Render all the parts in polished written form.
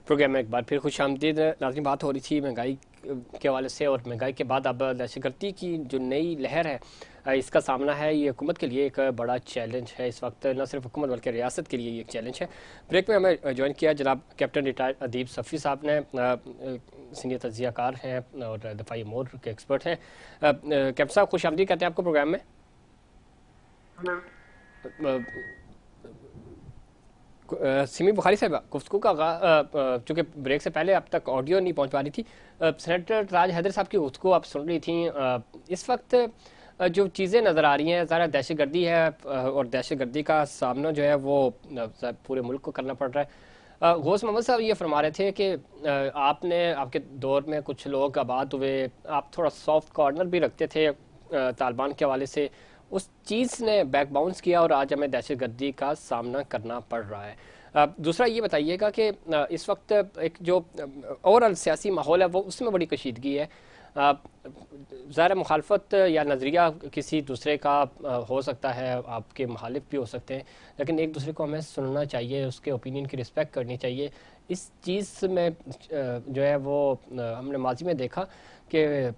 Programme में एक बार फिर खुशामदीद। नाज़रीन, बात हो रही थी महंगाई के हवाले से, और महंगाई के बाद अब दहशतगर्दी की जो नई लहर है इसका सामना है। ये हुकूमत के लिए एक बड़ा चैलेंज है इस वक्त, न सिर्फ हुकूमत बल्कि रियासत के लिए ये एक चैलेंज है। ब्रेक में हमें ज्वाइन किया जनाब कैप्टन रिटायर्ड अदीब सफ़ी साहब ने, सीनियर तज्ज़ियाकार हैं और दफ़ाई अमूर के एक्सपर्ट हैं। कैप्टन साहब, खुशामदीद कहते हैं आपको प्रोग्राम में। सिमी बुखारी साहब, गुफ्तगू का चूँकि ब्रेक से पहले अब तक ऑडियो नहीं पहुंच पा रही थी, सेनेटर राज हैदर साहब की गुफ्तगू आप सुन रही थी। इस वक्त जो चीज़ें नज़र आ रही हैं, ज़रा दहशतगर्दी है और दहशतगर्दी का सामना जो है वो पूरे मुल्क को करना पड़ रहा है। गौस मोहम्मद साहब ये फरमा रहे थे कि आपने आपके दौर में कुछ लोग आबाद हुए, आप थोड़ा सॉफ्ट कॉर्नर भी रखते थे तालिबान के हवाले से, उस चीज़ ने बैक बाउंस किया और आज हमें दहशतगर्दी का सामना करना पड़ रहा है। दूसरा ये बताइएगा कि इस वक्त एक जो ओवरऑल सियासी माहौल है वो उसमें बड़ी कशीदगी है। ज़ाहिर मुखालफत या नज़रिया किसी दूसरे का हो सकता है, आपके मुखालिफ भी हो सकते हैं, लेकिन एक दूसरे को हमें सुनना चाहिए, उसके ओपिनियन की रिस्पेक्ट करनी चाहिए। इस चीज़ में जो है वो हमने माजी में देखा कि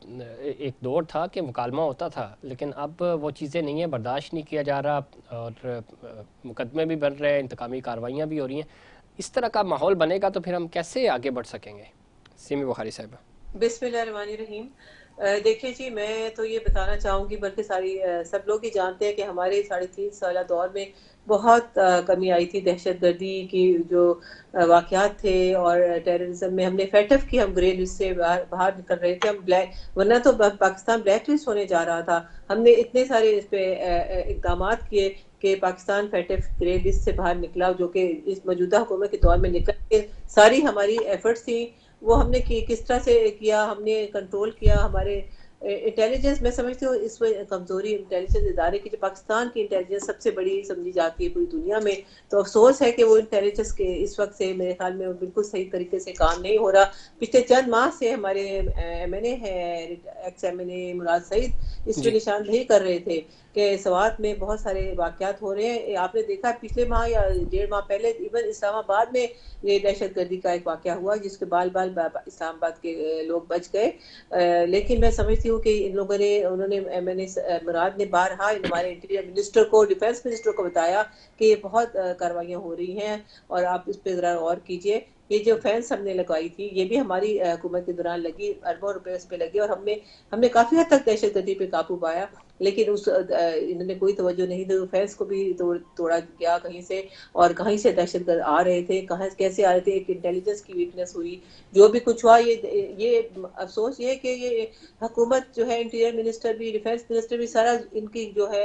एक दौर था कि मुकालमा होता था, लेकिन अब वो चीज़ें नहीं है, बर्दाश्त नहीं किया जा रहा और मुकदमे भी बन रहे हैं, इंतकामी कार्रवाइयाँ भी हो रही हैं। इस तरह का माहौल बनेगा तो फिर हम कैसे आगे बढ़ सकेंगे? सिमी बुखारी साहब। बिस्मिल्लाहिर्रहमानिर्रहीम। देखिए जी, मैं तो ये बताना चाहूँगी, बल्कि सब लोग ही जानते हैं कि हमारे 3.5 साल दौर में बहुत कमी आई थी दहशतगर्दी की। जो वाक़यात थे और टेररिज्म में हमने फैटफ की, हम ग्रे लिस्ट से बाहर बाहर निकल रहे थे, हम ब्लैक, वरना तो पाकिस्तान ब्लैक लिस्ट होने जा रहा था। हमने इतने सारे इस पे इकदाम किए कि पाकिस्तान फैटफ ग्रे लिस्ट से बाहर निकला, जो कि इस मौजूदा हुकूमत के दौर में निकल के सारी हमारी एफर्ट्स थी वो हमने किस तरह से किया, हमने कंट्रोल किया। हमारे इंटेलिजेंस, मैं समझती हूँ इस कमजोरी इंटेलिजेंस इदारे की, जो पाकिस्तान की इंटेलिजेंस सबसे बड़ी समझी जाती है पूरी दुनिया में, तो अफसोस है कि वो इंटेलिजेंस के इस वक्त से मेरे ख्याल में बिल्कुल सही तरीके से काम नहीं हो रहा। पिछले चंद माह से हमारे MNA है, एक्स MNA मुराद सईद, इस पर निशानदेही कर रहे थे कि सवात में बहुत सारे वाकयात हो रहे हैं। आपने देखा पिछले माह या 1.5 माह पहले इवन इस्लामाबाद में ये दहशतगर्दी का एक वाकया हुआ जिसके बाल बाल इस्लामाबाद के लोग बच गए। लेकिन मैं समझती हूँ कि इन लोगों ने, उन्होंने, मैंने मुराद ने बारहा हमारे इंटीरियर मिनिस्टर को, डिफेंस मिनिस्टर को बताया कि ये बहुत कार्रवाइयाँ हो रही हैं और आप इस पर ज़रा गौर कीजिए। ये जो फैंस हमने लगवाई थी ये भी हमारी हुकूमत के दौरान लगी, अरबों रुपए उस पर लगे और हमने काफ़ी हद तक दहशतगर्दी पे काबू पाया। लेकिन इन्होंने कोई तवज्जो नहीं दी, फैंस को भी तोड़ा गया कहीं से, और कहीं से दहशतगर्द आ रहे थे, कहाँ कैसे आ रहे थे, एक इंटेलिजेंस की वीकनेस हुई। जो भी कुछ हुआ, ये अफसोस ये कि ये हुकूमत जो है, इंटीरियर मिनिस्टर भी, डिफेंस मिनिस्टर भी, सारा इनकी जो है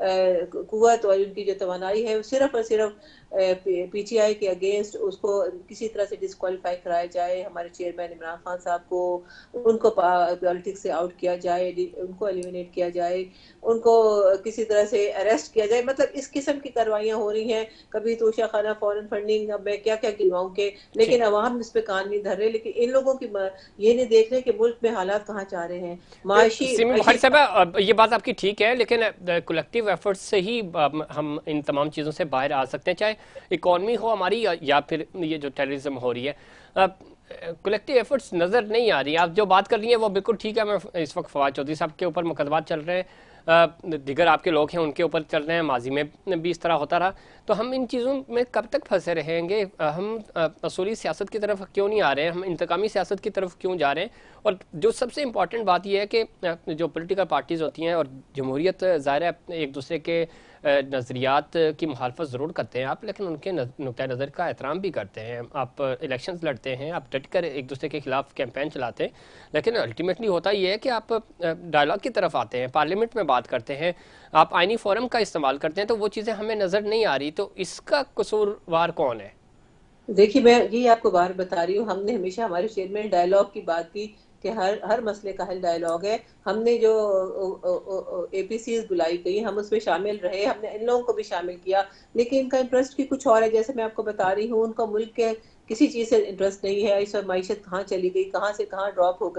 कुव्वत और इनकी जो तवानाई है सिर्फ और सिर्फ PTI के अगेंस्ट, उसको किसी तरह से डिस्क्वालीफाई कराया जाए, हमारे चेयरमैन इमरान खान साहब को, उनको पॉलिटिक्स से आउट किया जाए, उनको एलिमिनेट किया जाए, उनको किसी तरह से अरेस्ट किया जाए। मतलब इस किस्म की कार्रवाइयाँ हो रही हैं। कभी तोशा खाना, फॉरेन फंडिंग, अब मैं क्या क्या गिनवाऊं के, लेकिन अवाम इस पे कान नहीं धर रहे। लेकिन इन लोगों की ये नहीं देख रहे कि मुल्क में हालात कहाँ जा रहे हैं। सिमी बुखारी साहब, ये बात आपकी ठीक है, लेकिन कलेक्टिव एफर्ट्स से ही हम इन तमाम चीज़ों से बाहर आ सकते हैं, चाहे इकॉनमी हो हमारी या फिर ये जो टेररिज्म हो रही है। कलेक्टिव एफर्ट्स नज़र नहीं आ रही। आप जो बात कर रही हैं वो बिल्कुल ठीक है। मैं इस वक्त फवाद चौधरी साहब के ऊपर मुकदमात चल रहे हैं, दिगर आपके लोग हैं उनके ऊपर चल रहे हैं, माजी में भी इस तरह होता रहा। तो हम इन चीज़ों में कब तक फंसे रहेंगे? हम असूली सियासत की तरफ क्यों नहीं आ रहे हैं? हम इंतकामी सियासत की तरफ क्यों जा रहे हैं? और जो सबसे इम्पॉर्टेंट बात यह है कि जो पॉलिटिकल पार्टीज़ होती हैं और जमहूरियत, ज़ाहिर है एक दूसरे के नज़रियात की मुखालफत ज़रूर करते हैं आप, लेकिन उनके नुक्ता नज़र का एहतराम भी करते हैं। आप इलेक्शंस लड़ते हैं, आप डट कर एक दूसरे के खिलाफ कैंपेन चलाते हैं, लेकिन अल्टीमेटली होता ये है कि आप डायलॉग की तरफ आते हैं, पार्लियामेंट में बात करते हैं, आप आइनी फोरम का इस्तेमाल करते हैं, तो वो चीज़ें हमें नज़र नहीं आ रही। तो इसका कसूरवार कौन है? देखिए, मैं यही आपको बार बता रही हूँ, हमने हमेशा हमारे चेयरमैन डायलॉग की बात की कि हर मसले का हल डायलॉग है। हमने जो APCs बुलाई गई, हम उसमें शामिल रहे, हमने इन लोगों को भी शामिल किया, लेकिन इनका इंटरेस्ट भी कुछ और है। जैसे मैं आपको बता रही हूँ, उनका मुल्क के किसी चीज़ से इंटरेस्ट नहीं है। इस वक्त माईशत कहाँ चली गई, कहाँ से कहाँ ड्रॉप हो गई।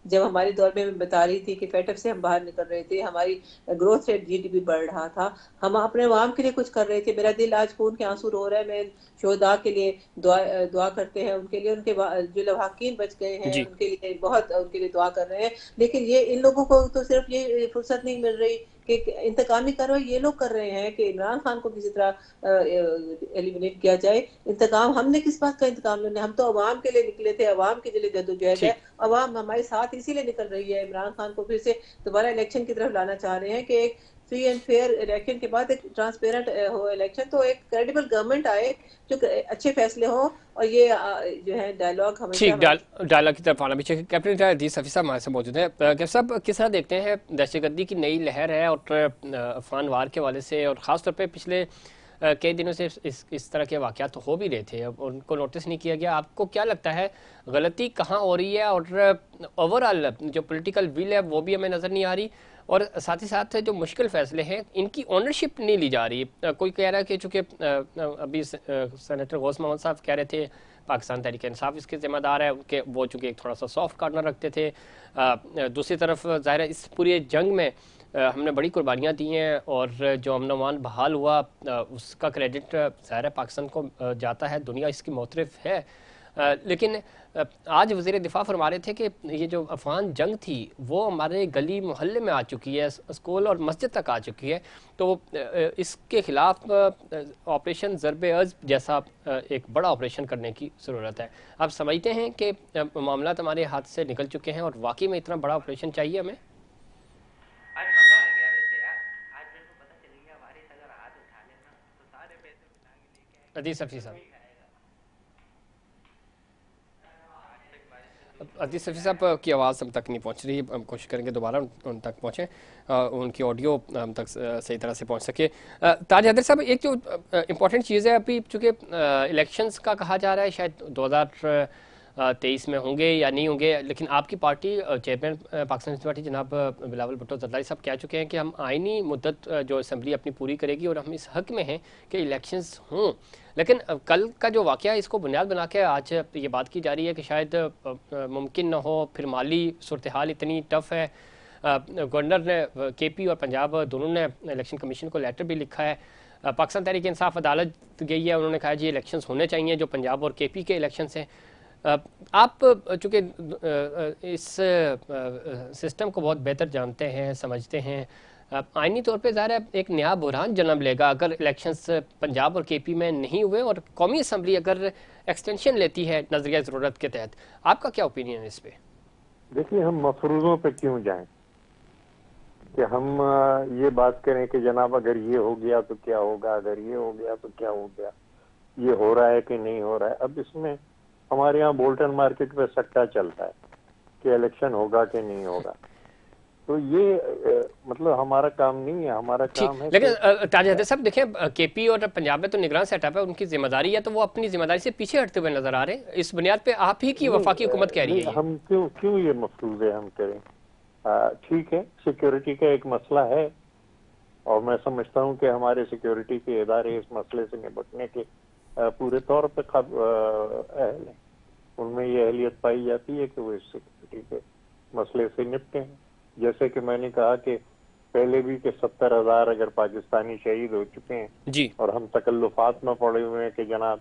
जब हमारे दौर में मैं बता रही थी कि फेटअप से हम बाहर निकल रहे थे, हमारी ग्रोथ रेट जीडीपी बढ़ रहा था, हम अपने अवाम के लिए कुछ कर रहे थे। मेरा दिल आज खून के आंसू रो रहा है। मैं शोहदा के लिए दुआ करते हैं, उनके लिए, उनके जो लवाहकीन बच गए हैं जी। उनके लिए बहुत उनके लिए दुआ कर रहे हैं। लेकिन ये इन लोगों को तो सिर्फ ये फुर्सत नहीं मिल रही कि इंतकामी कार्रवाई ये लोग कर रहे हैं कि इमरान खान को किसी तरह एलिमिनेट किया जाए। इंतकाम हमने किस बात का इंतकाम लेना है? हम तो अवाम के लिए निकले थे, अवाम के लिए जदोजहद है, ठीक। अवाम हमारे साथ इसीलिए निकल रही है। इमरान खान को फिर से दोबारा इलेक्शन की तरफ लाना चाह रहे हैं कि एक फ्री एंड फेयर इलेक्शन के बाद एक ट्रांसपेरेंट हो इलेक्शन, तो एक क्रेडिबल गवर्नमेंट आए जो अच्छे फैसले हो। और ये जो है डायलॉग हमेशा ठीक, डायलॉग की तरफ आना भी चाहिए। कैप्टन हदीस हफीज साहब हमारे से मौजूद हैं। कैप्टन साहब, किस तरह देखते हैं दहशतगर्दी की नई लहर है और अफगान वार के हवाले से, और ख़ास तौर पे पिछले कई दिनों से इस तरह के वाक़यात तो हो भी रहे थे, अब उनको नोटिस नहीं किया गया। आपको क्या लगता है गलती कहाँ हो रही है, और ओवरऑल जो पॉलिटिकल विल है वो भी हमें नज़र नहीं आ रही, और साथ ही साथ जो मुश्किल फ़ैसले हैं इनकी ओनरशिप नहीं ली जा रही। कोई कह रहा है कि चूँकि अभी सेनेटर गौस मोहम्मद साहब कह रहे थे पाकिस्तान तहरीक इंसाफ इसके ज़िम्मेदार है, उनके वो चूँकि एक थोड़ा सा सॉफ्ट कॉर्नर रखते थे। दूसरी तरफ ज़ाहिर है इस पूरी जंग में हमने बड़ी कुर्बानियाँ दी हैं, और जो अमन अमान बहाल हुआ उसका क्रेडिट ज़ाहिर है पाकिस्तान को जाता है, दुनिया इसकी मोतरफ है। लेकिन आज वज़ीर दिफा फरमा रहे थे कि ये जो अफ़गान जंग थी वो हमारे गली मोहल्ले में आ चुकी है, स्कूल और मस्जिद तक आ चुकी है। तो इसके ख़िलाफ़ ऑपरेशन ज़रबे अज़्ब जैसा एक बड़ा ऑपरेशन करने की ज़रूरत है। आप समझते हैं कि मामला हमारे हाथ से निकल चुके हैं और वाकई में इतना बड़ा ऑपरेशन चाहिए हमें? आज मजा आ गया वैसे यार। आज मेरे को पता चल गया वारिस अगर हाथ उठा लेना तो सारे पैसे उठा के लेके आएगा, अदीस हफीज़ वो साहब। ही खाएगा। आज तक बारिश से थोड़ी अदीस हफीज़ साहब की आवाज़ हम तक नहीं पहुंच रही, हम कोशिश करेंगे दोबारा उन तक पहुँचें, उनकी ऑडियो हम तक सही तरह से पहुंच सके। ताज हैदर साहब, एक जो इम्पॉर्टेंट चीज़ है, अभी चूँकि इलेक्शंस का कहा जा रहा है शायद 2023 में होंगे या नहीं होंगे, लेकिन आपकी पार्टी चेयरमैन पाकिस्तान पार्टी जनाब बिलावल भुट्टो जरदारी साहब कह चुके हैं कि हम आइनी मुद्दत जो असम्बली अपनी पूरी करेगी और हम इस हक में हैं कि इलेक्शंस हों। लेकिन कल का जो वाक़या है इसको बुनियाद बना के आज ये बात की जा रही है कि शायद मुमकिन न हो, फिर माली सूरत हाल इतनी टफ है। गवर्नर ने केपी और पंजाब दोनों ने इलेक्शन कमीशन को लेटर भी लिखा है। पाकिस्तान तहरीक इंसाफ अदालत गई है, उन्होंने कहा जी इलेक्शंस होने चाहिए जो पंजाब और केपी के इलेक्शंस हैं। आप चूँकि इस सिस्टम को बहुत बेहतर जानते हैं, समझते हैं, आइनी तौर पे ज़ाहिर है एक नया बुरहान जन्म लेगा अगर इलेक्शंस पंजाब और केपी में नहीं हुए और कौमी असम्बली अगर एक्सटेंशन लेती है नज़रिया ज़रूरत के तहत। आपका क्या ओपिनियन है इस पर? देखिए, हम मफरूज़ों पे क्यों जाएं कि हम ये बात करें कि जनाब अगर ये हो गया तो क्या होगा, अगर ये हो गया तो क्या हो गया, ये हो रहा है कि नहीं हो रहा है। अब इसमें हमारे यहाँ बोल्टन मार्केट पे सट्टा चलता है कि इलेक्शन होगा कि नहीं होगा। तो ये मतलब हमारा काम नहीं है, हमारा काम है। लेकिन ताज हैदर साहब देखें, केपी और पंजाब में तो निगरान सेटअप है, उनकी जिम्मेदारी है, तो वो अपनी जिम्मेदारी से पीछे हटते हुए नजर आ रहे हैं। इस बुनियाद पे आप ही की वफाकी हुकूमत कह रही है हम क्यों ये मफरूज़े हम करें? ठीक है, सिक्योरिटी का एक मसला है और मैं समझता हूँ कि हमारे सिक्योरिटी के इदारे इस मसले से निपटने के पूरे तौर पर अहल हैं। उनमें ये अहलियत पाई जाती है कि वो इस सिक्योरिटी के मसले से निपटे हैं। जैसे कि मैंने कहा कि पहले भी कि 70,000 अगर पाकिस्तानी शहीद हो चुके हैं जी, और हम तकल्लुफात में पड़े हुए हैं कि जनाब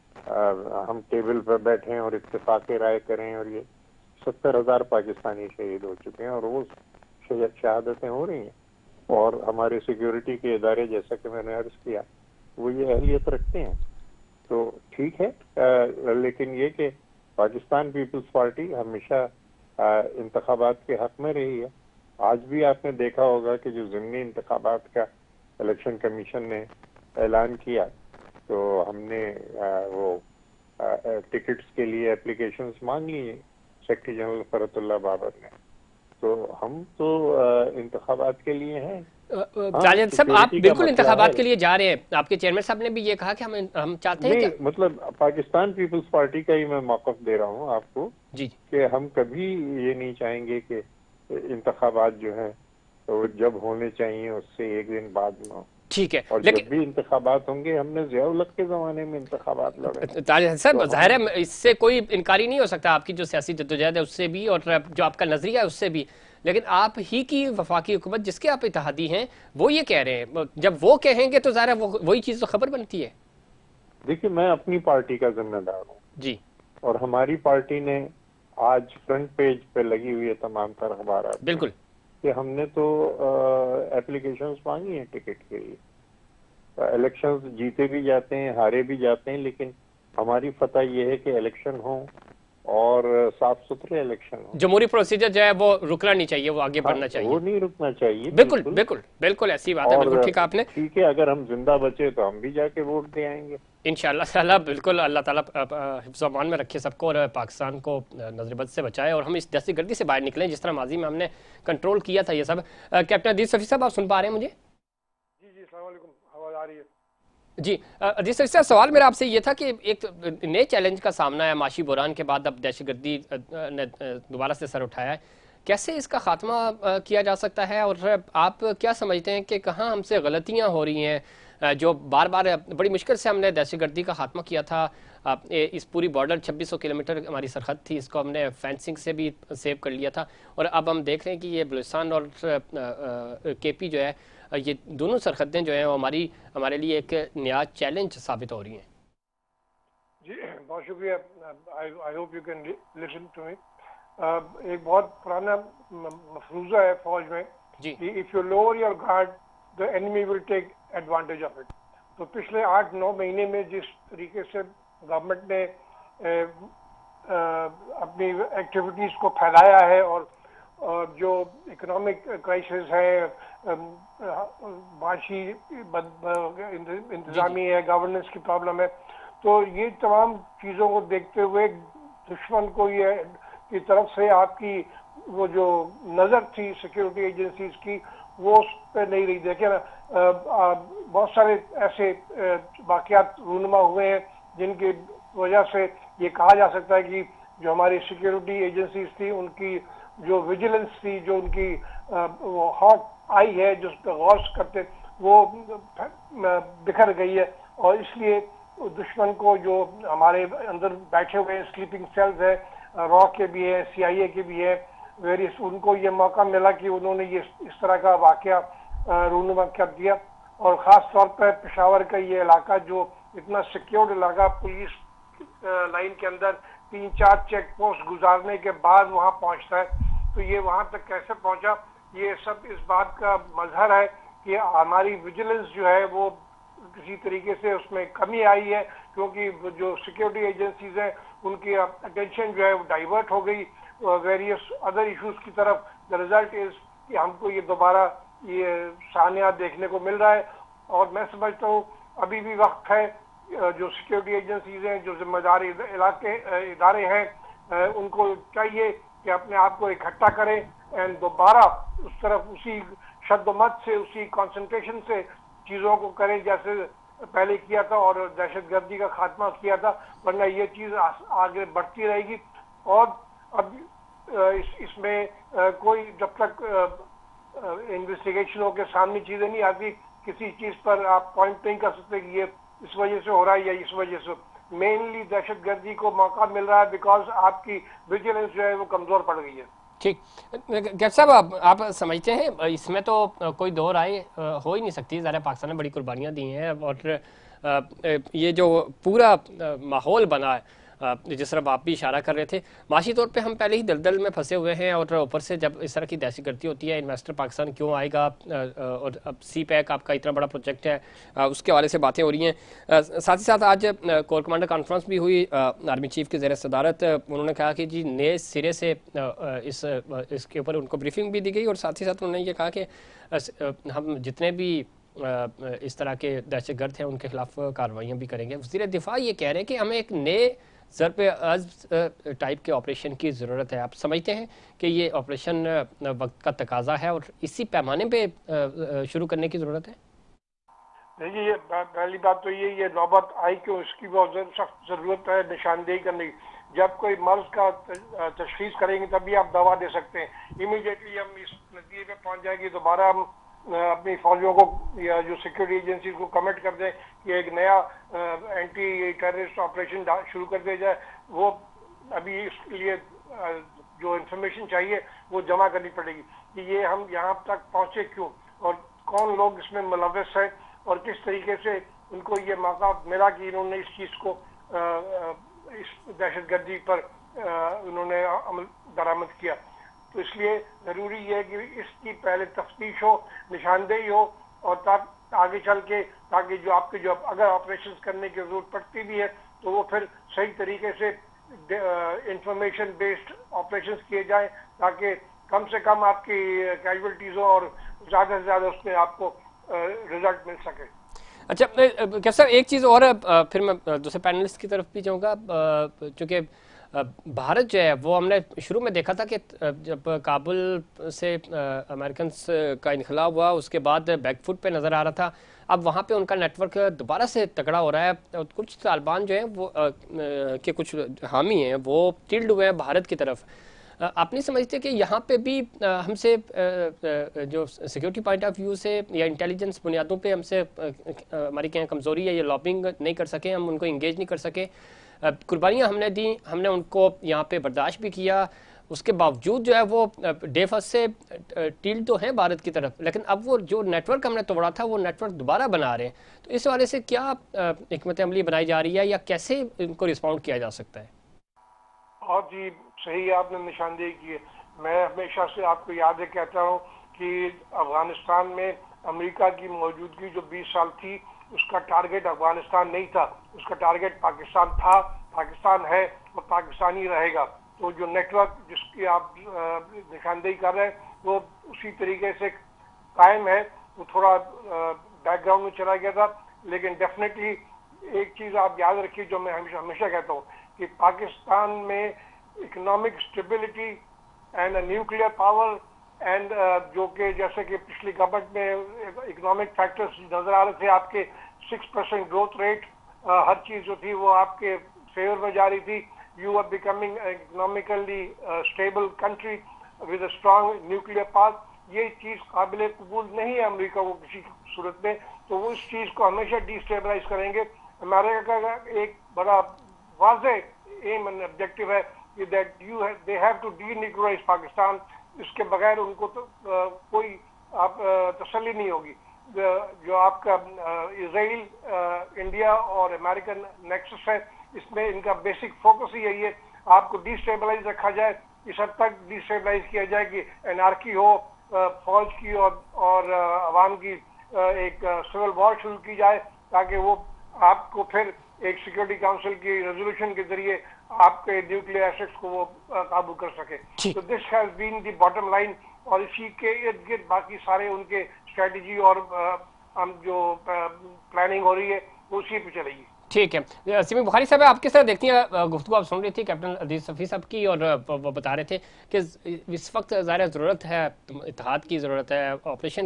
हम टेबल पर बैठे हैं और इत्तेफाक राय करें, और ये 70,000 पाकिस्तानी शहीद हो चुके हैं और वो शहादतें हो रही हैं। और हमारे सिक्योरिटी के इदारे, जैसा कि मैंने अर्ज किया, वो ये अहलियत रखते हैं। तो ठीक है, लेकिन ये कि पाकिस्तान पीपल्स पार्टी हमेशा इंतखाबात के हक में रही है। आज भी आपने देखा होगा कि जो ज़िमनी इंतखाबात का इलेक्शन कमीशन ने ऐलान किया, तो हमने वो टिकट्स के लिए एप्लीकेशंस मांग लिए सेक्रेटरी जनरल फरतुल्लाह बाबर ने। तो हम तो इंतखाबात के लिए हैं। ताज साहब, आप बिल्कुल इंतखाबात के लिए जा रहे हैं। आपके चेयरमैन साहब ने भी ये कहा कि हम चाहते हैं नहीं, मतलब पाकिस्तान पीपल्स पार्टी का ही मैं मौक़िफ़ दे रहा हूँ आपको जी कि हम कभी ये नहीं चाहेंगे कि इंतखाबात जो है तो जब होने चाहिए उससे एक दिन बाद में हो। ठीक है, और लेकिन जब भी इंतखाबात होंगे, हमने ज़िया-उल-हक के ज़माने में इंतखाबात लड़े। ताज साहब, तो जाहिर है इससे कोई इनकारी नहीं हो सकता आपकी जो सियासी जद्दोजहद है उससे भी, और जो आपका नजरिया है उससे भी, लेकिन आप ही की वफाकी हुकूमत जिसके आप इत्तेहादी हैं वो ये कह रहे हैं, जब वो कहेंगे तो जाहिर है वही चीज़ तो खबर बनती है। देखिए, मैं अपनी पार्टी का जिम्मेदार हूँ जी और हमारी पार्टी ने आज फ्रंट पेज पे लगी हुई है तमाम तर अखबारात में बिल्कुल। कि हमने तो एप्लीकेशंस मांगी हैं टिकट के लिए। इलेक्शंस जीते भी जाते हैं, हारे भी जाते हैं, लेकिन हमारी फतह ये है कि इलेक्शन हो और साफ सुथरे इलेक्शन हो। जमहूरी प्रोसीजर जो है वो रुकना नहीं चाहिए, वो आगे हाँ, बढ़ना वो चाहिए। नहीं रुकना चाहिए, बिल्कुल बिल्कुल। बिल्कुल बिल्कुल ऐसी बात है, और बिल्कुल ठीक है आपने। ठीक है, अगर हम जिंदा बचे तो हम भी जाके वोट दे आएंगे। इंशाअल्लाह ताला, बिल्कुल, अल्लाह ताला हिफ्ज़ अमान में रखे सबको और पाकिस्तान को नजरबद से बचाए और हम इस दहशतगर्दी से बाहर निकलें जिस तरह माजी में हमने कंट्रोल किया था ये सब। कैप्टन अदील सफ़ी साहब, आप सुन पा रहे हैं मुझे? जी जी, अस्सलाम वालेकुम, आवाज़ आ रही है? जी अदील सफ़ी साहब, सवाल मेरा आपसे ये था कि एक नए चैलेंज का सामना है, माशी बुरान के बाद अब दहशतगर्दी ने दोबारा से सर उठाया है, कैसे इसका खात्मा किया जा सकता है और आप क्या समझते हैं कि कहाँ हमसे गलतियाँ हो रही हैं? जो बार बार बड़ी मुश्किल से हमने दहशतगर्दी का खात्मा किया था, इस पूरी बॉर्डर 2600 किलोमीटर हमारी सरहद थी, इसको हमने फेंसिंग से भी सेव कर लिया था, और अब हम देख रहे हैं कि ये बलूचिस्तान और केपी जो है, ये दोनों सरहदें जो हैं वो हमारे लिए एक नया चैलेंज साबित हो रही हैं। जी बहुत शुक्रिया, I hope you can listen to me. एक बहुत पुराना मफरूजा है फौज में जी कि if you lower your guard the enemy will take advantage of it. तो पिछले 8-9 महीने में जिस तरीके से गवर्नमेंट ने अपनी एक्टिविटीज को फैलाया है और जो इकोनॉमिक क्राइसिस है, माशी इंतजामी है, गवर्नेंस की प्रॉब्लम है, तो ये तमाम चीज़ों को देखते हुए दुश्मन को ये की तरफ से आपकी वो जो नज़र थी सिक्योरिटी एजेंसीज की, वो उस पर नहीं रही। देखे ना, बहुत सारे ऐसे वाक़यात रूनुमा हुए हैं जिनकी वजह से ये कहा जा सकता है कि जो हमारी सिक्योरिटी एजेंसीज थी उनकी जो विजिलेंस थी, जो उनकी वो हॉट आई है जो उस पर गौर करते, वो बिखर गई है। और इसलिए दुश्मन को जो हमारे अंदर बैठे हुए स्लीपिंग सेल्स है, रॉ के भी है, CIA के भी है, वेरियस, उनको ये मौका मिला कि उन्होंने ये इस तरह का वाकया रूनुमा कर दिया। और ख़ास तौर पर पेशावर का ये इलाका जो इतना सिक्योर्ड इलाका, पुलिस लाइन के अंदर 3-4 चेक पोस्ट गुजारने के बाद वहाँ पहुँचता है, तो ये वहाँ तक कैसे पहुँचा, ये सब इस बात का मजहर है कि हमारी विजिलेंस जो है वो किसी तरीके से उसमें कमी आई है, क्योंकि जो सिक्योरिटी एजेंसीज हैं उनकी अटेंशन जो है वो डाइवर्ट हो गई वेरियस अदर इश्यूज की तरफ। द रिजल्ट इज कि हमको ये दोबारा ये सानिया देखने को मिल रहा है। और मैं समझता हूँ अभी भी वक्त है, जो सिक्योरिटी एजेंसीज हैं, जो जिम्मेदार इदारे हैं, उनको चाहिए कि अपने आप को इकट्ठा करें एंड दोबारा उस तरफ उसी शद्दमत से, उसी कंसंट्रेशन से चीज़ों को करें जैसे पहले किया था और दहशतगर्दी का खात्मा किया था, वरना ये चीज़ आगे बढ़ती रहेगी। और अब इसमें कोई जब तक इन्वेस्टिगेशनों के सामने चीज़ें नहीं आती, किसी चीज़ पर आप पॉइंट नहीं कर सकते कि ये इस वजह से हो रहा है या इस वजह से। मेनली दहशतगर्दी को मौका मिल रहा है बिकॉज आपकी विजिलेंस जो है वो कमज़ोर पड़ गई है। ठीक, कैप्टन साहब, आप समझते हैं इसमें तो कोई दो राय हो ही नहीं सकती, ज़रा पाकिस्तान ने बड़ी कुर्बानियाँ दी हैं और ये जो पूरा माहौल बना है जिस तरह आप भी इशारा कर रहे थे, माशी तौर पे हम पहले ही दलदल में फंसे हुए हैं और ऊपर से जब इस तरह की दहशतगर्दी होती है, इन्वेस्टर पाकिस्तान क्यों आएगा, और अब CPEC आपका इतना बड़ा प्रोजेक्ट है, उसके हवाले से बातें हो रही हैं। साथ ही साथ आज कोर कमांडर कॉन्फ्रेंस भी हुई आर्मी चीफ के ज़ेर सदारत। उन्होंने कहा कि जी नए सिरे से इसके ऊपर उनको ब्रीफिंग भी दी गई और साथ ही साथ उन्होंने ये कहा कि हम जितने भी इस तरह के दहशतगर्द हैं उनके खिलाफ कार्रवाइयाँ भी करेंगे। वज़ीर दिफा ये कह रहे हैं कि हमें एक नए सर पे अज़्म टाइप के ऑपरेशन की ज़रूरत है। आप समझते हैं कि ये ऑपरेशन वक्त का तकाजा है और इसी पैमाने पे शुरू करने की ज़रूरत है? देखिए, ये पहली बात तो ये नौबत आई कि उसकी बहुत सख्त ज़रूरत है निशानदेही करने की। जब कोई मर्ज का तशखीस करेंगे तभी आप दवा दे सकते हैं। इमीडिएटली हम इस नतीजे पे पहुंच जाएंगे, दोबारा हम अपनी फौजियों को या जो सिक्योरिटी एजेंसी को कमिट कर दें कि एक नया एंटी टेररिस्ट ऑपरेशन शुरू कर दिया जाए, वो अभी इसके लिए जो इंफॉर्मेशन चाहिए वो जमा करनी पड़ेगी कि ये हम यहाँ तक पहुंचे क्यों और कौन लोग इसमें मुलव्वस है और किस तरीके से उनको ये मौका मिला कि इन्होंने इस चीज को इस दहशतगर्दी पर उन्होंने अमल दरामद किया। तो इसलिए जरूरी ये है कि इसकी पहले तफ्तीश हो, निशानदेही हो और तब आगे चल के ताकि जो आपके जो अगर ऑपरेशन करने की जरूरत पड़ती भी है तो वो फिर सही तरीके से इंफॉर्मेशन बेस्ड ऑपरेशंस किए जाए ताकि कम से कम आपकी कैजुअलिटीज हो और ज्यादा से ज्यादा उसमें आपको रिजल्ट मिल सके। अच्छा कैप्टन साहब, एक चीज़ और फिर मैं दूसरे पैनलिस्ट की तरफ भी जाऊँगा। चूँकि भारत जो है वो हमने शुरू में देखा था कि जब काबुल से अमेरिकन का इनखला हुआ उसके बाद बैकफुट पे नज़र आ रहा था। अब वहाँ पे उनका नेटवर्क दोबारा से तगड़ा हो रहा है। कुछ तालिबान जो हैं वो के कुछ हामी हैं वो टिल्ड हुए हैं भारत की तरफ। आप नहीं समझते कि यहाँ पे भी हमसे जो सिक्योरिटी पॉइंट ऑफ व्यू से या इंटेलिजेंस बुनियादों पे हमसे हमारी क्या कमज़ोरी है, ये लॉबिंग नहीं कर सके, हम उनको इंगेज नहीं कर सके। कुर्बानियाँ हमने दी, हमने उनको यहाँ पे बर्दाश्त भी किया, उसके बावजूद जो है वो डे फर्स्ट से टील तो हैं भारत की तरफ, लेकिन अब वो जो नेटवर्क हमने तोड़ा था वो नेटवर्क दोबारा बना रहे हैं। तो इस वाले से क्या हिकमत अमली बनाई जा रही है या कैसे इनको रिस्पॉन्ड किया जा सकता है? बहुत ही सही आपने निशानदेही की है। मैं हमेशा से आपको याद है कहता हूँ कि अफगानिस्तान में अमेरिका की मौजूदगी जो 20 साल थी उसका टारगेट अफगानिस्तान नहीं था, उसका टारगेट पाकिस्तान था, पाकिस्तान है और पाकिस्तानी रहेगा। तो जो नेटवर्क जिसकी आप निशानदेही कर रहे हैं वो उसी तरीके से कायम है। वो थोड़ा बैकग्राउंड में चला गया था, लेकिन डेफिनेटली एक चीज आप याद रखिए जो मैं हमेशा कहता हूँ कि पाकिस्तान में economic stability and nuclear power and जो कि जैसे कि पिछली गवर्नमेंट में इकोनॉमिक फैक्टर्स नजर आ रहे थे, आपके 6% ग्रोथ रेट, हर चीज जो थी वो आपके फेवर में जा रही थी। You are becoming economically stable country with a strong nuclear power. ये चीज काबिल कबूल नहीं है अमेरिका को किसी सूरत में, तो वो इस चीज को हमेशा डिस्टेबलाइज करेंगे। अमेरिका का एक बड़ा वाज़ेह एम एंड ऑब्जेक्टिव है कि that they have to denuclearise Pakistan. इसके बगैर उनको तो कोई आप तसल्ली नहीं होगी। जो आपका इजराइल, इंडिया और अमेरिकन नेक्सस है, इसमें इनका बेसिक फोकस ही यही है, आपको डिस्टेबलाइज रखा जाए, इस हद तक डिस्टेबलाइज किया जाए कि एनार्की हो, फौज की और अवाम की एक सिविल वॉर शुरू की जाए ताकि वो आपको फिर एक सिक्योरिटी काउंसिल की रेजोल्यूशन के जरिए आपके न्यूक्लियर एसेट्स को वो काबू कर सके। तो this has been the bottom line और इसी के इर्द गिर्द बाकी सारे उनके स्ट्रेटजी और हम जो प्लानिंग हो रही है वो उसी पे चलेगी। ठीक है सिमी बुखारी साहब, आपके साथ देखती हैं गुफ्तगू आप सुन रही थी कैप्टन अदील सफ़ी साहब की और वो बता रहे थे कि इस वक्त ज़ाहिर ज़रूरत है, इत्तेहाद की ज़रूरत है, ऑपरेशन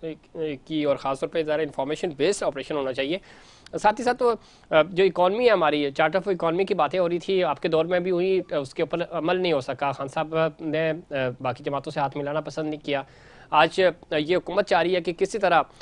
की और ख़ासतौर पर ज़रा इंफॉर्मेशन बेस्ड ऑपरेशन होना चाहिए। साथ ही साथ तो जो इकॉनमी है हमारी, चार्टर ऑफ इकॉनमी की बातें हो रही थी, आपके दौर में भी हुई, उसके ऊपर अमल नहीं हो सका, खान साहब ने बाकी जमातों से हाथ मिलाना पसंद नहीं किया। आज ये हुकूमत चाह रही है कि किसी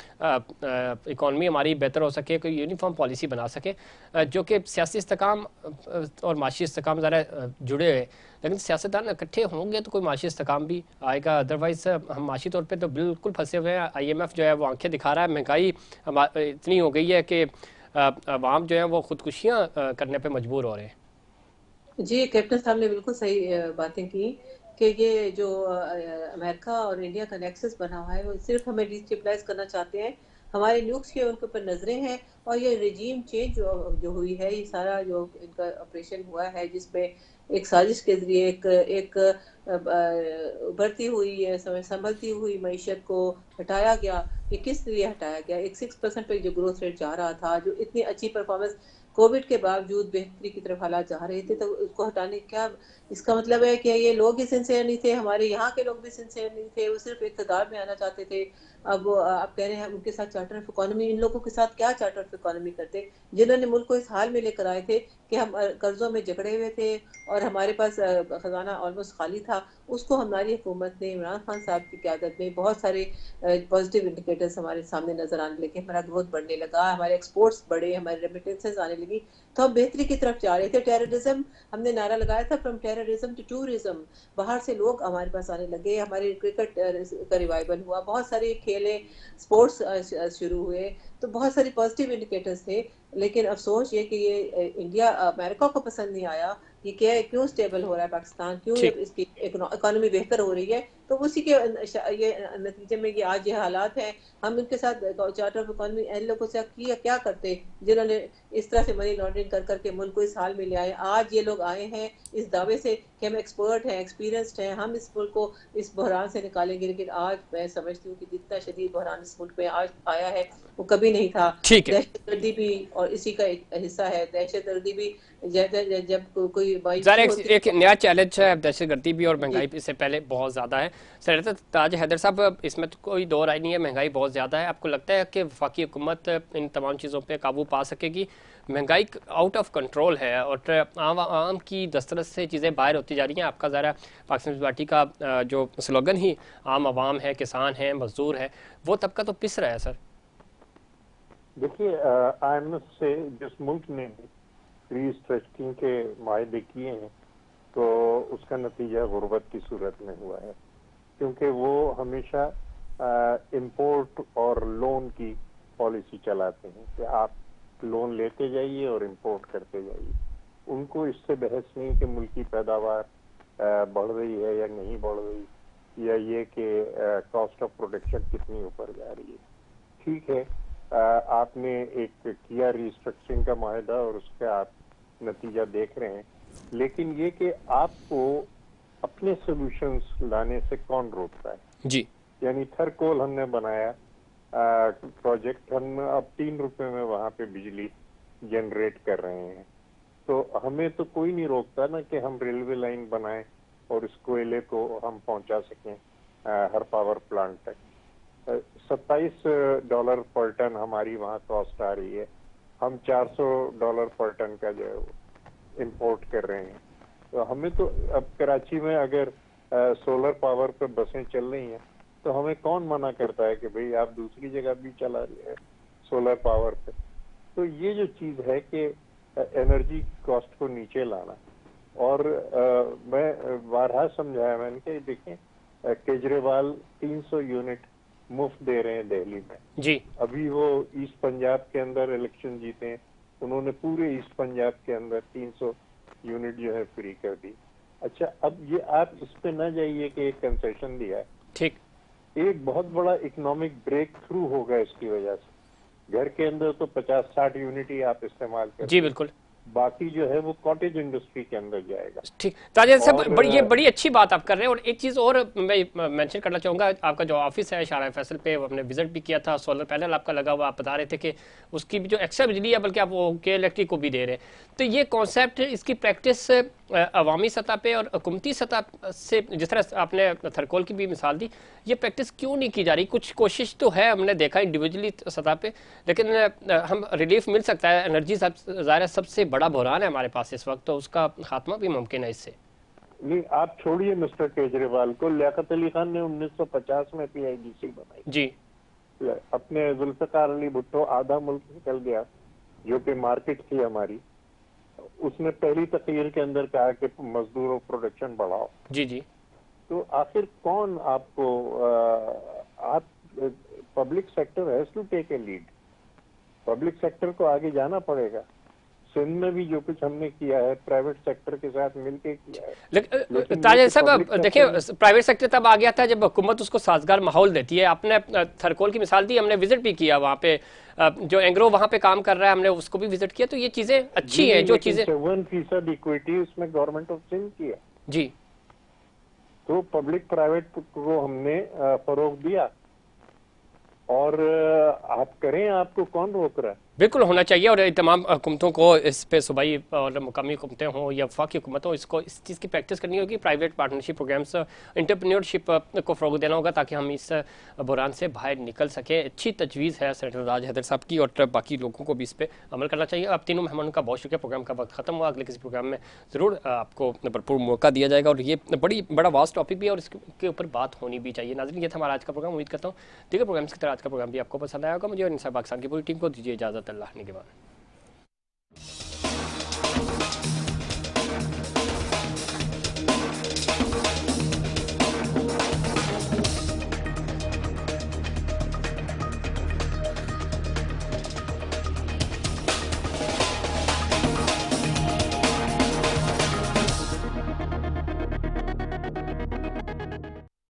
तरह इकॉनमी हमारी बेहतर हो सके, कोई यूनिफॉर्म पॉलिसी बना सके जो कि सियासी इस्तेकाम और माशी इस्तेकाम ज़रा जुड़े हुए। लेकिन सियासतदान इकट्ठे होंगे तो कोई माशी इस्तेकाम भी आएगा, अदरवाइज़ हम माशी तौर पे तो बिल्कुल फंसे हुए हैं। IMF जो है वो आंखें दिखा रहा है, महंगाई इतनी हो गई है कि अवाम जो है वो खुदकुशियाँ करने पर मजबूर हो रहे हैं। जी, कैप्टन साहब ने बिल्कुल सही बातें की कि ये जो अमेरिका और इंडिया का नेक्सस बना हुआ है वो सिर्फ हमें डिस्टेबलाइज करना चाहते हैं। हमारे न्यूक्स के उनके ऊपर नजरें हैं और ये रिजीम चेंज जो हुई है, ये सारा जो इनका ऑपरेशन हुआ है जिसमें एक साजिश के जरिए एक उभरती हुई संभलती हुई मईशत को हटाया गया। ये किस लिए हटाया गया? एक 6% पे जो ग्रोथ रेट जा रहा था, जो इतनी अच्छी परफॉर्मेंस कोविड के बावजूद बेहतरी की तरफ हालात जा रहे थे, तो उसको हटाने क्या इसका मतलब है कि ये लोग ही सिंसियर नहीं थे, हमारे यहाँ के लोग भी सिंसियर नहीं थे, वो सिर्फ इक़्तिदार में आना चाहते थे। अब आप कह रहे हैं उनके साथ चार्टर ऑफ इकोनॉमी, इन लोगों के साथ क्या चार्टर ऑफ इकोनॉमी करते जिन्होंने मुल्क को इस हाल में लेकर आए थे कि हम कर्जों में जकड़े हुए थे और हमारे पास खजाना ऑलमोस्ट खाली था। उसको हमारी हुकूमत ने इमरान खान साहब की क़यादत में बहुत सारे पॉजिटिव इंडिकेटर्स हमारे सामने नजर आने लगे, हमारा ग्रोथ बढ़ने लगा, हमारे एक्सपोर्ट्स बढ़े, हमारे रेमिटेंसेस आने लगी, तो हम बेहतरी की तरफ जा रहे थे। टेररिज्म, हमने नारा लगाया था फ्रॉम टेररिज्म टू टूरिज्म, बाहर से लोग हमारे पास आने लगे, हमारे क्रिकेट का रिवाइवल हुआ, बहुत सारे खेले स्पोर्ट्स शुरू हुए, तो बहुत सारे पॉजिटिव इंडिकेटर्स थे। लेकिन अफसोस ये कि ये इंडिया अमेरिका को पसंद नहीं आया। ये क्या है, क्यों स्टेबल हो रहा है पाकिस्तान, क्यों ठीक। इसकी इकोनॉमी बेहतर हो रही है, तो उसी के ये नतीजे में ये आज ये हालात हैं। हम इनके साथ चार्टर ऑफ इकोनॉमी इन लोगों से क्या करते जिन्होंने इस तरह से मनी लॉन्ड्रिंग कर करके मुल्क को इस हाल में ले आए। आज ये लोग आए हैं इस दावे से कि हम एक्सपर्ट हैं, एक्सपीरियंस्ड हैं, हम इस मुल्क को इस बहरान से निकालेंगे, लेकिन आज मैं समझती हूँ कि जितना शदीद बहरान इस मुल्क में आज आया है वो कभी नहीं था। ठीक है। दहशतगर्दी भी और इसी का एक हिस्सा है। दहशतगर्दी भी जब कोई ज़रा मायूसी होती एक नया चैलेंज है, दहशतगर्दी भी और महंगाई इससे पहले बहुत ज़्यादा है। सेनेटर ताज हैदर साहब, इसमें तो कोई दो राय नहीं है, महंगाई बहुत ज़्यादा है। आपको लगता है कि वफाकी हुकूमत इन तमाम चीज़ों पे काबू पा सकेगी? महंगाई आउट ऑफ कंट्रोल है और आम की दस्तरस से चीज़ें बाहर होती जा रही हैं। आपका ज़रा पाकिस्तान पार्टी का जो स्लोगन ही आम आवाम है, किसान है, मजदूर है, वो तबका तो पिस रहा है सर। देखिए, IMF से जिस मुल्क ने रीस्ट्रक्चरिंग के मायदे किए हैं तो उसका नतीजा गुर्बत की सूरत में हुआ है, क्योंकि वो हमेशा इंपोर्ट और लोन की पॉलिसी चलाते हैं कि आप लोन लेते जाइए और इंपोर्ट करते जाइए। उनको इससे बहस नहीं कि मुल्क की पैदावार बढ़ रही है या नहीं बढ़ रही, या ये कि कॉस्ट ऑफ प्रोडक्शन कितनी ऊपर जा रही है। ठीक है, आपने एक किया रिस्ट्रक्चरिंग का माहिदा और उसका आप नतीजा देख रहे हैं, लेकिन ये कि आपको अपने सॉल्यूशंस लाने से कौन रोकता है जी। यानी थरकोल हमने बनाया प्रोजेक्ट, हम अब 3 रुपए में वहां पे बिजली जनरेट कर रहे हैं, तो हमें तो कोई नहीं रोकता ना कि हम रेलवे लाइन बनाएं और इस कोयले को हम पहुंचा सकें हर पावर प्लांट तक। $27 पर टन हमारी वहाँ कॉस्ट आ रही है, हम $400 पर टन का जो है इम्पोर्ट कर रहे हैं। तो हमें तो अब कराची में अगर सोलर पावर पर बसें चल रही हैं तो हमें कौन मना करता है कि भाई आप दूसरी जगह भी चला रहे हैं सोलर पावर पे। तो ये जो चीज है कि एनर्जी कॉस्ट को नीचे लाना, और मैं बारहा समझाया मैंने कि देखें केजरीवाल 300 यूनिट मुफ्त दे रहे हैं दिल्ली में जी। अभी वो ईस्ट पंजाब के अंदर इलेक्शन जीते हैं, उन्होंने पूरे ईस्ट पंजाब के अंदर 300 यूनिट जो है फ्री कर दी। अच्छा, अब ये आप इस पे ना जाइए कि एक कंसेशन दिया है, ठीक। एक बहुत बड़ा इकोनॉमिक ब्रेक थ्रू होगा इसकी वजह से। घर के अंदर तो 50-60 यूनिट ही आप इस्तेमाल करते जी बिल्कुल, बाकी जो है वो कॉटेज इंडस्ट्री के अंदर जाएगा। ठीक। ताजा साहब, ये बड़ी अच्छी बात आप कर रहे हैं। और एक चीज़ और मैं मेंशन करना चाहूँगा, आपका जो ऑफिस है शारा फैसल पे, हमने विजिट भी किया था, सोलर पैनल आपका लगा हुआ, आप बता रहे थे कि उसकी भी जो एक्स्ट्रा बिजली है बल्कि आप वो के इलेक्ट्रिक को भी दे रहे हैं। तो ये कॉन्सेप्ट, इसकी प्रैक्टिस अवामी सतह पे और हुकूमती सतह से, जिस तरह आपने थरकोल की भी मिसाल दी, ये प्रैक्टिस क्यों नहीं की जा रही? कुछ कोशिश तो है, हमने देखा इंडिविजुअली सतह पे, लेकिन हम रिलीफ मिल सकता है। एनर्जी ज़ाहिर सबसे बड़ा बहरान है हमारे पास इस वक्त, तो उसका खात्मा भी मुमकिन है इससे। नहीं, आप छोड़िए मिस्टर केजरीवाल को, लियाकत अली खान ने 1950 में PIGC बनाई जी। अपने जुल्फिकार अली भुट्टो, आधा मुल्क निकल गया जो कि मार्केट थी हमारी, उसने पहली तकरीर के अंदर कहा कि मजदूरों प्रोडक्शन बढ़ाओ। जी जी। तो आखिर कौन आपको आप public sector has to take a lead, public sector को आगे जाना पड़ेगा। सिंध में भी जो कुछ हमने किया है प्राइवेट सेक्टर के साथ मिलकर किया है। लेकिन ताजा साहब देखिए, प्राइवेट सेक्टर तब आ गया था जब हुकूमत उसको साजगार माहौल देती है। आपने थरकोल की मिसाल दी, हमने विजिट भी किया वहाँ पे, जो एंग्रो वहाँ पे काम कर रहा है, हमने उसको भी विजिट किया। तो ये चीजें अच्छी हैं जो चीजें 7% इक्विटी उसमें गवर्नमेंट ऑफ सिंध की है जी। तो पब्लिक प्राइवेट को हमने फरोग दिया, और आप करें, आपको कौन रोक रहा है? बिल्कुल होना चाहिए और तमाम हुकूमतों को इस पे सूबाई और मुकामी हुकूमतें हों या वफाकी हुकूमत हो, इसको इस चीज़ की प्रैक्टिस करनी होगी। प्राइवेट पार्टनरशिप प्रोग्राम्स, एंटरप्रेन्योरशिप को फ़रोग देना होगा ताकि हम इस बुरान से बाहर निकल सकें। अच्छी तजवीज़ है सेनेटर राज हैदर साहब की और बाकी लोगों को भी इस पर अमल करना चाहिए। अब तीनों मेहमानों का बहुत शुक्रिया। प्रोग्राम का वक्त खत्म हुआ, अगले किसी प्रोग्राम में ज़रूर आपको भरपूर मौका दिया जाएगा और ये बड़ा वास्ट टॉपिक भी है और इसके ऊपर बात होनी भी चाहिए। नाज़रीन, ये था हमारा आज का प्रोग्राम। उम्मीद करता हूँ दीगर प्रोग्राम्स की तरह आज का प्रोग्राम भी आपको पसंद आया होगा। मुझे और इंसाफ पाकिस्तान की पूरी टीम को दीजिए इजाज़त। अल्लाह ने के बाद।